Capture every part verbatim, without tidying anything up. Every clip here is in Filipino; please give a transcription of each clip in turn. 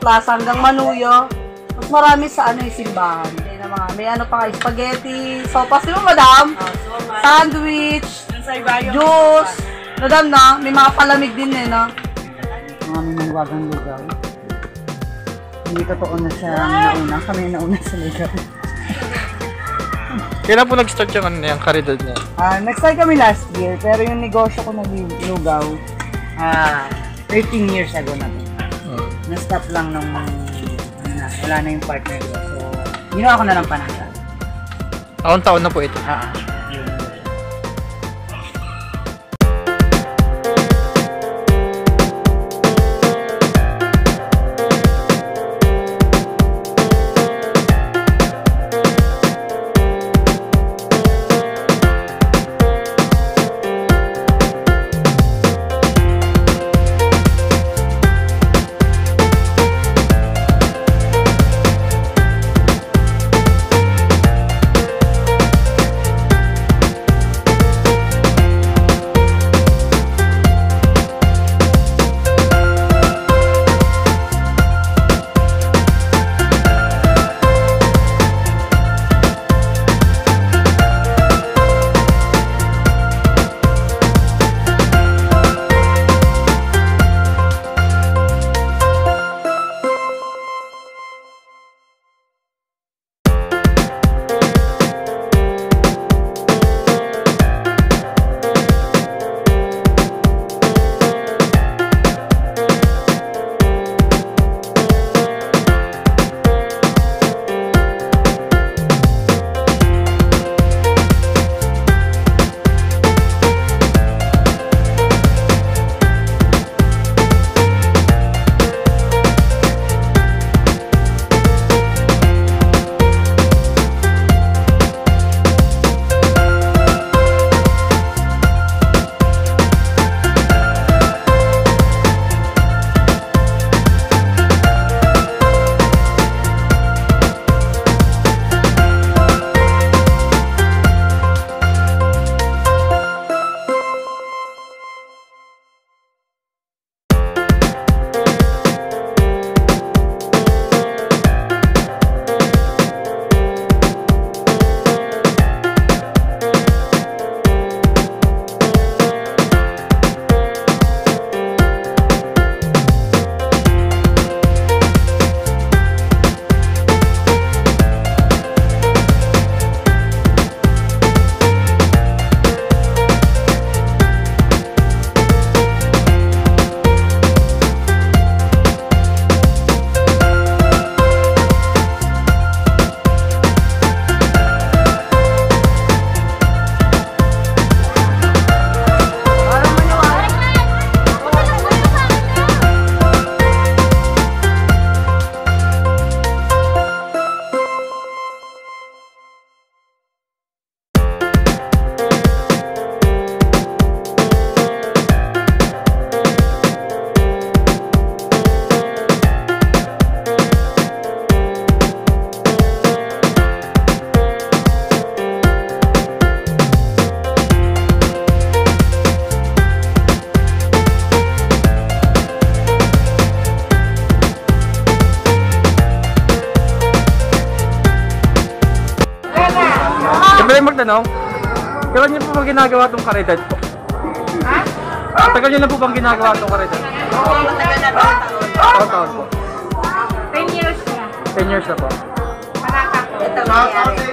Plaza hanggang Manuyo. Mas marami sa ano yung simbahan. May, na mga, may ano pa kayo, spaghetti, sopas, di ba madam? Oh, so Sandwich, juice. Madam na, may mga palamig din eh, no? Mga minangwagang lugaw. Hindi totoo na siya nauna. Kami nauna sa lugaw. Kailan po nag-start yung, ano, yung karidad niya? Ah, nag-start kami last year, pero yung negosyo ko na lugaw, ah, thirteen years ago na to. Hmm. Na-stop lang nung, ano na, wala na yung partner ko. So, ginawa ko na lang pananggal. Taon-taon na po ito. Ah, Pwede magtanong, kailan niyo po ba ginagawa itong karidad po? Ha? Tagal niyo na po bang ginagawa itong karidad? Oo, matagal na taon. Taon-taon po. ten years na. ten years na po. Paraka po. Ito nangyari.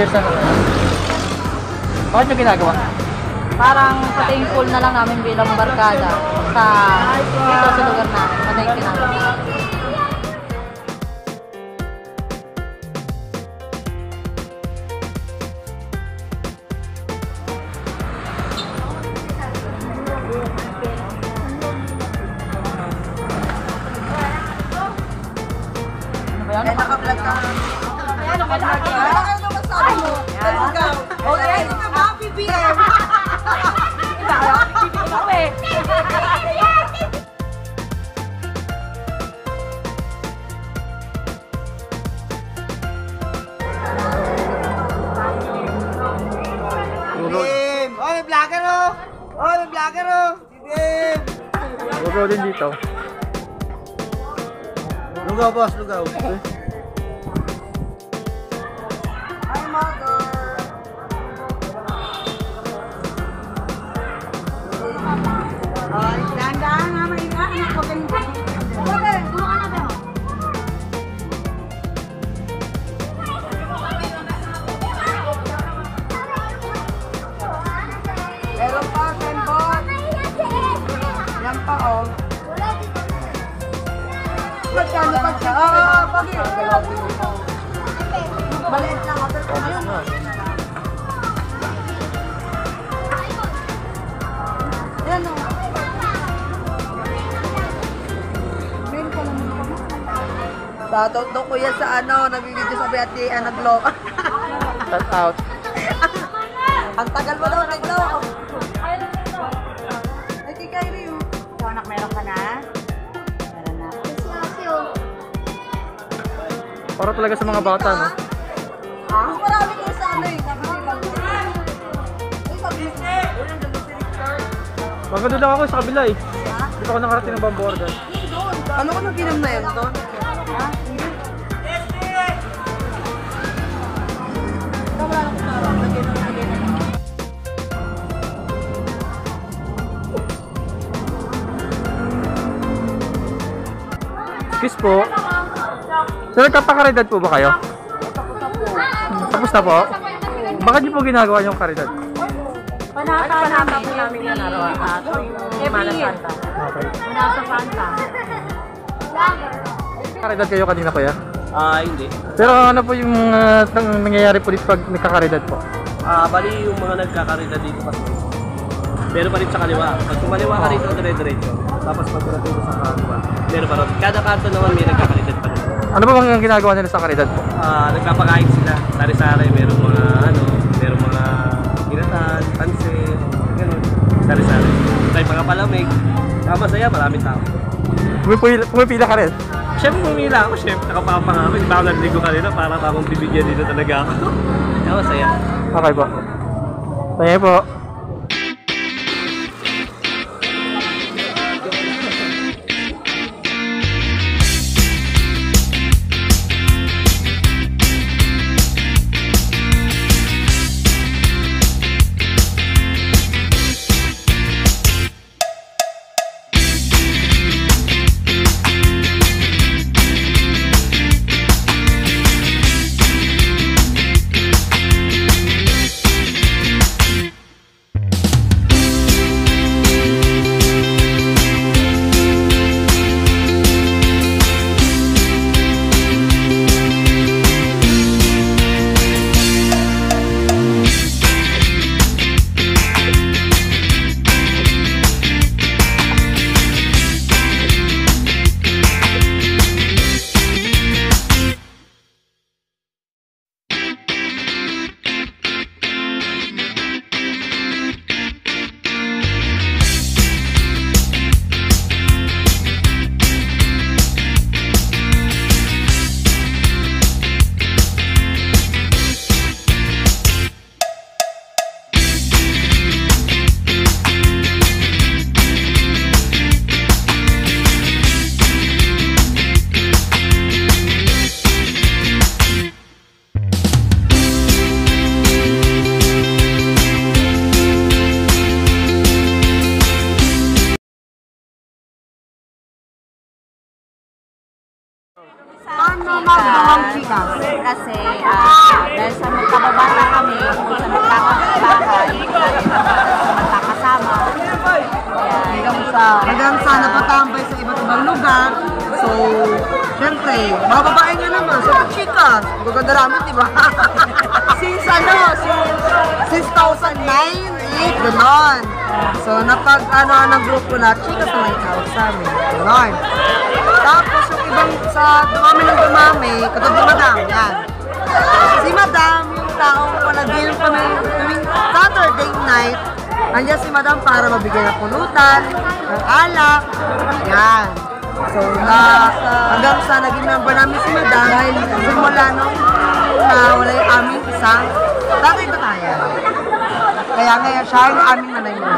years na. Bakit nyo ginagawa? Parang pa-thankful na lang namin bilang barkada sa dito sa lugar namin. Panaykin namin. Eh, naka-vlog ka. Ayan, naka-vlog ka. Ano naman sabi mo? Ikaw. Okay, ito ka ba? B B M. Bim! Oh, may vlogger oh! Oh, may vlogger oh! Si Bim! Lugaw din dito. Lugaw, boss, lugaw. Hi, mother! Ay, dahan-dahan nga, maingat. Huwag kang okay, duro ka na ba? Meron pa, Kenbot. Yan pa, oh. Magkano pa siya? Oo, pagi. Maliit lang ako. Yan, oh. Shoutout daw kuya sa ano, nabibidyo sa Beati, ah, nag-low. Shout out. Ang tagal mo daw, nag-low. Ay, kay Kyrie, oh. So, anak, meron ka na? Meron na. Para talaga sa mga bata, no? Ha? Marami ko sa ano eh. Sabi nila. Ay, sabi nila. Maganda lang ako sa kabila eh. Dito ako nakarating ng Bamboo Organ. Ano ko nang ginom na yun doon? Ha? Excuse po. Sir, nagkapakaridad po ba kayo? Tapos na po? Bakit niyo po ginagawa yung karidad? Panata namin po namin yan araw-araw. Every year. Okay. Panata Santa. Karidad kayo kanina kuya? Ah, hindi. Pero ano po yung uh, nang- nangyayari po dito pag nagkakaridad po? Ah, bali yung mga nagkakarida dito kasi. Meron pa rin sa kaliwa. Pag kumaliwa ka rito, dire-diretso. Tapos pag dito sa kaliwa, meron pa rin. Kada kanto naman may nagkakaridad pa rin. Ano ba bang ginagawa nila sa karidad po? Ah, nagpapakain sila. Sari-sari, meron mga ano, meron mga ginatan, pansit, gano'n. Sari-sari. May mga palamig. Kaya masaya, maraming tao. Pumipila, pumipila ka rin? Siyempre pumila ako, siyempre nakapapangakit. Baka naligo kanina para akong bibigyan dito talaga ako. Kaya masaya. Okay po. Thank you po. Paano magdawang chika? kasi ah, dahil sa magkababata kami, kung sa nagkakabahay, magkakasama. Hanggang sa, hanggang sa napatambay sa iba't ibang lugar. So, syempre, mga babae nga naman, so chika, magaganda namin, di ba? since ano, since, since two thousand nine, eight, gano'n. So, napag, ano, ng grupo na, chika sa may tawag sa amin, gano'n. Tapos, yung ibang, sa dumami ng dumami, katulad ni Madam, yan. Si Madam, yung taong palagay kami, tuwing Saturday night, nandiyan si Madam para mabigyan ng pulutan, ng alak, yan. So, na, hanggang sa naging member namin si Madam, dahil simula nung na wala yung aming isang tatay ko tayo. Kaya ngayon siya yung aming nanay mo.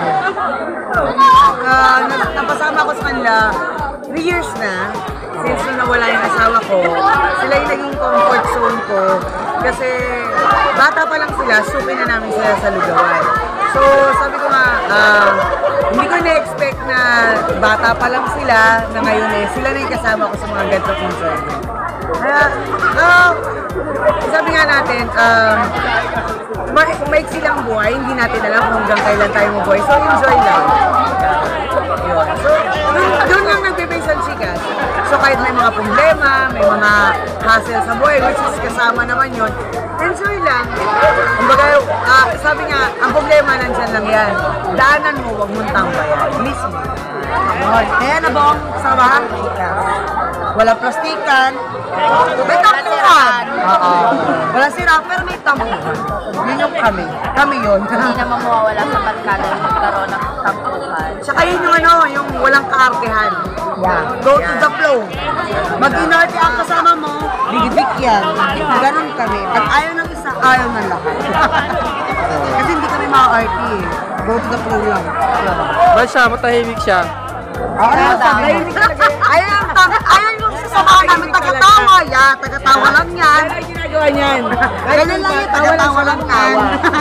Uh, napasama ko sa kanila three years na, since nung nawala yung asawa ko, sila yung naging comfort zone ko. Kasi bata pa lang sila, suki na namin sila sa lugawan. So, sabi ko nga, uh, hindi ko na-expect na bata pa lang sila, na ngayon eh, sila na yung kasama ko sa mga ganito concern. Kaya, uh, sabi nga natin, um, ma maiksi lang buhay, hindi natin alam kung hanggang kailan tayo mabuhay. So, enjoy lang. Yun. So, dun, dun lang nagbe-base ang chikas. So, kahit may mga problema, may mga hassle sa buhay, which is kasama naman yun, enjoy lang. Kumbaga, uh, sabi nga, ang problema nandyan lang yan. Daanan mo, wag mong tambayan. Mismo. Kaya na ba ang samahan? Walang plastikan. May tampuhan. Oo. Walang sira, pero may tampuhan. Yun yung kami. Kami yun. Hindi naman mawawala sa barkada na magkaroon ng tampuhan. Tsaka yun yung ano, yung walang kaartehan. Yeah. Go to the flow. Mag-inarte ang kasama mo, bigibik yan. Ganon kami. Pag ayaw ng isa, ayaw ng lahat. Kasi hindi kami mga-R T eh. Go to the flow lang. Ba't siya? Matahimik siya. Oo, ano sabi mo? Ayaw yung ayaw yung sasamahan namin, taga-tawa. Yeah, taga-tawa lang yan. Ay, ginagawa niyan. Ganun lang yun, taga-tawa lang yan.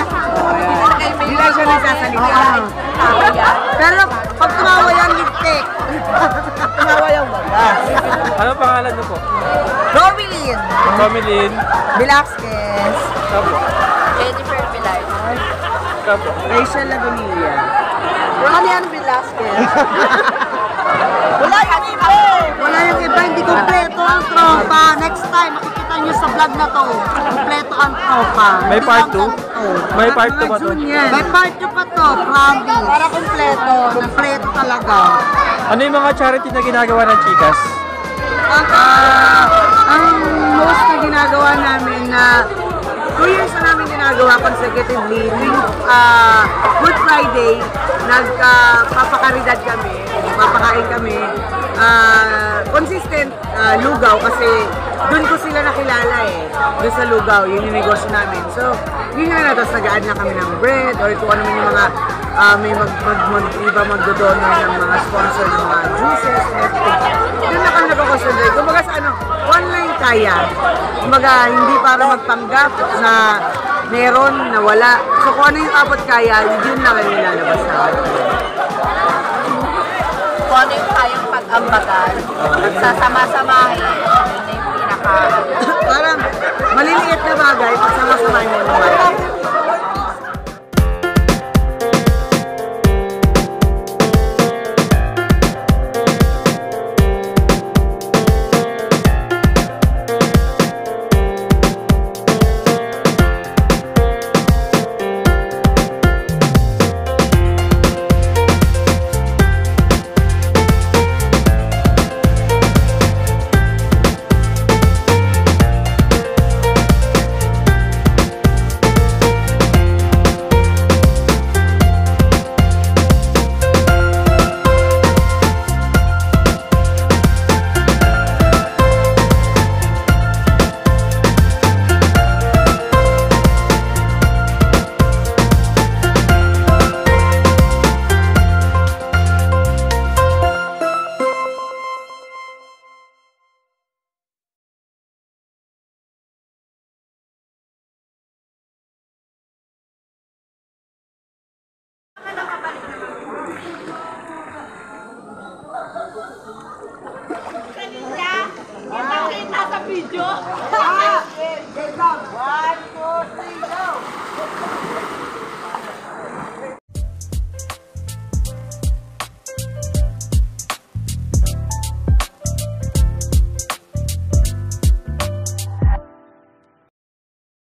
Hindi lang siya nagsasalita. Pero pag tumawa yan, lipstick. Tumawa yung wagas. Ano pangalan niyo po? Robilin. Romilin. Velasquez. Kapo. Jennifer Villar. Kapo. Rachel Lagunilla. Ano yan, Velasquez? Wala yung iba eh. Wala yung iba, hindi kompleto ang tropa. Next time, makikita nyo sa vlog na to. Kompleto ang tropa. May Hindi part lang two? ganito. May part two ba to? May part two pa to, promise. Para kompleto. Kompleto talaga. Ano yung mga charity na ginagawa ng Chikas? Ang, ah, ang most na ginagawa namin na two years na namin ginagawa consecutively, tuwing uh, Good Friday, nagpapakaridad uh, kami, papakain kami, uh, consistent uh, lugaw kasi doon ko sila nakilala eh, doon sa lugaw, yun yung negosyo namin. So, yun nga na, tapos nag-add na kami ng bread or kung ano man yung mga uh, may mag, mag, mag, iba magdodonor ng mga sponsor ng mga juices and everything. Doon na kami nagkakonsentrate. Kumbaga sa ano, online kaya. Kumbaga, hindi para magpanggap na meron, na wala. So kung ano yung abot kaya, yun lang ang nilalabas sa akin. Kung ano yung kayang pag-ambagan, nagsasama-samahin, yun na yung pinaka... Parang maliliit na bagay, pagsama-samahin mo ng bagay. Nakita sa video.